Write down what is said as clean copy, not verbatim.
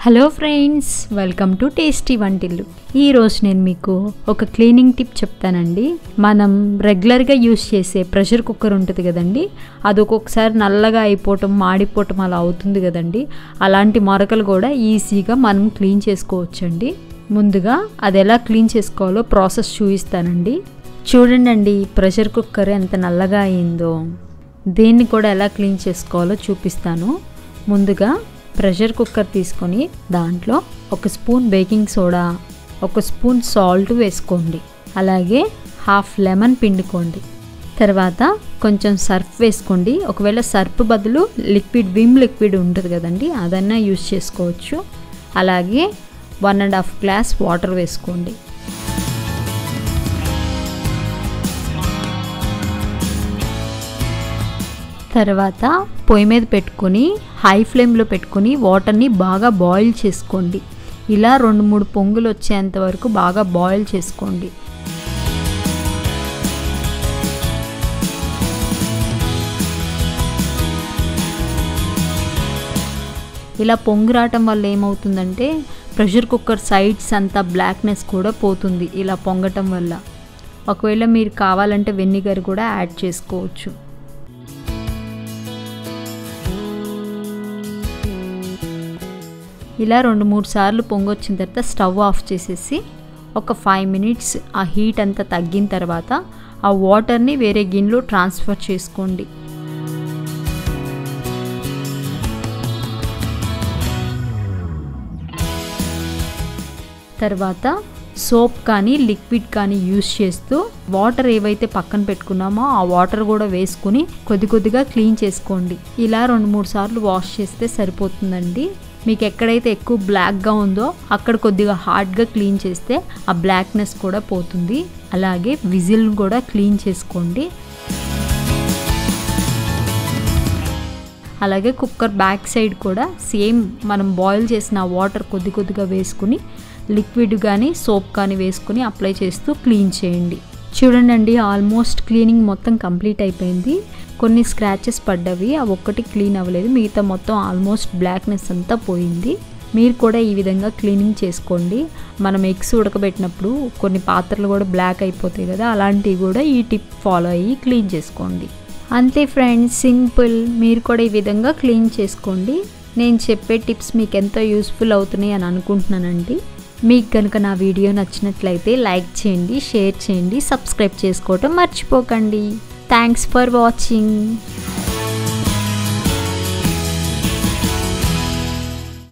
Hello friends, welcome to tasty Vantillu. ఈరోజు నేను మీకు ఒక క్లీనింగ్ టిప్ చెప్తానండి. మనం రెగ్యులర్గా యూస్ చేసే ప్రెషర్ కుక్కర్ ఉంటుంది కదండి, అది ఒక్కొక్కసారి నల్లగా అయిపోవటం, మాడిపోవటం అలా అవుతుంది కదండి. అలాంటి మరకలు కూడా ఈజీగా మనం క్లీన్ చేసుకోవచ్చండి. ముందుగా అది ఎలా క్లీన్ చేసుకోవాలో ప్రాసెస్ చూపిస్తానండి. చూడండి, ప్రెషర్ కుక్కర్ ఎంత నల్లగా అయిందో. దీన్ని కూడా ఎలా క్లీన్ చేసుకోవాలో చూపిస్తాను. ముందుగా ప్రెషర్ కుక్కర్ తీసుకొని దాంట్లో 1 spoon baking soda, 1 spoon salt వేసుకోండి. అలాగే హాఫ్ లెమన్ పిండుకోండి. తర్వాత కొంచెం సర్ఫ్ వేసుకోండి. ఒకవేళ సర్ఫ్ బదులు విమ్ లిక్విడ్ ఉంటుంది కదండి, అదన్నా యూస్ చేసుకోవచ్చు. అలాగే 1.5 గ్లాస్ వాటర్ వేసుకోండి. తర్వాత పొయ్యి మీద పెట్టుకొని హై ఫ్లేమ్లో పెట్టుకొని వాటర్ని బాగా బాయిల్ చేసుకోండి. ఇలా 2-3 పొంగులు వచ్చేంత వరకు బాగా బాయిల్ చేసుకోండి. ఇలా పొంగు రావటం వల్ల ఏమవుతుందంటే ప్రెషర్ కుక్కర్ సైడ్స్ అంతా బ్లాక్నెస్ కూడా పోతుంది ఇలా పొంగటం వల్ల. ఒకవేళ మీరు కావాలంటే వెనిగర్ కూడా యాడ్ చేసుకోవచ్చు. ఇలా 2-3 సార్లు పొంగొచ్చిన తర్వాత స్టవ్ ఆఫ్ చేసేసి ఒక 5 మినిట్స్ ఆ హీట్ అంతా తగ్గిన తర్వాత ఆ వాటర్ని వేరే గిన్నెలో ట్రాన్స్ఫర్ చేసుకోండి. తర్వాత సోప్ కానీ లిక్విడ్ కానీ యూస్ చేస్తూ వాటర్ ఏవైతే పక్కన పెట్టుకున్నామో ఆ వాటర్ కూడా వేసుకుని కొద్దిగా క్లీన్ చేసుకోండి. ఇలా 2-3 సార్లు వాష్ చేస్తే సరిపోతుందండి. మీకు ఎక్కడైతే ఎక్కువ బ్లాక్గా ఉందో అక్కడ కొద్దిగా హార్డ్గా క్లీన్ చేస్తే ఆ బ్లాక్నెస్ కూడా పోతుంది. అలాగే విజిల్ కూడా క్లీన్ చేసుకోండి. అలాగే కుక్కర్ బ్యాక్ సైడ్ కూడా సేమ్ మనం బాయిల్ చేసిన వాటర్ కొద్దిగా వేసుకుని లిక్విడ్ కానీ సోప్ కానీ వేసుకుని అప్లై చేస్తూ క్లీన్ చేయండి. చూడండి, ఆల్మోస్ట్ క్లీనింగ్ మొత్తం కంప్లీట్ అయిపోయింది. కొన్ని స్క్రాచెస్ పడ్డవి, అవి ఒక్కటి క్లీన్ అవ్వలేదు. మిగతా మొత్తం ఆల్మోస్ట్ బ్లాక్నెస్ అంతా పోయింది. మీరు కూడా ఈ విధంగా క్లీనింగ్ చేసుకోండి. మనం ఎగ్స్ ఉడకబెట్టినప్పుడు కొన్ని పాత్రలు కూడా బ్లాక్ అయిపోతాయి కదా, అలాంటివి కూడా ఈ టిప్ ఫాలో అయ్యి క్లీన్ చేసుకోండి. అంతే ఫ్రెండ్స్, సింపుల్. మీరు కూడా ఈ విధంగా క్లీన్ చేసుకోండి. నేను చెప్పే టిప్స్ మీకు ఎంతో యూస్ఫుల్ అవుతున్నాయి అని అనుకుంటున్నానండి. మీకు కనుక నా వీడియో నచ్చినట్లయితే లైక్ చేయండి, షేర్ చేయండి, సబ్స్క్రైబ్ చేసుకోవటం మర్చిపోకండి. Thanks for watching.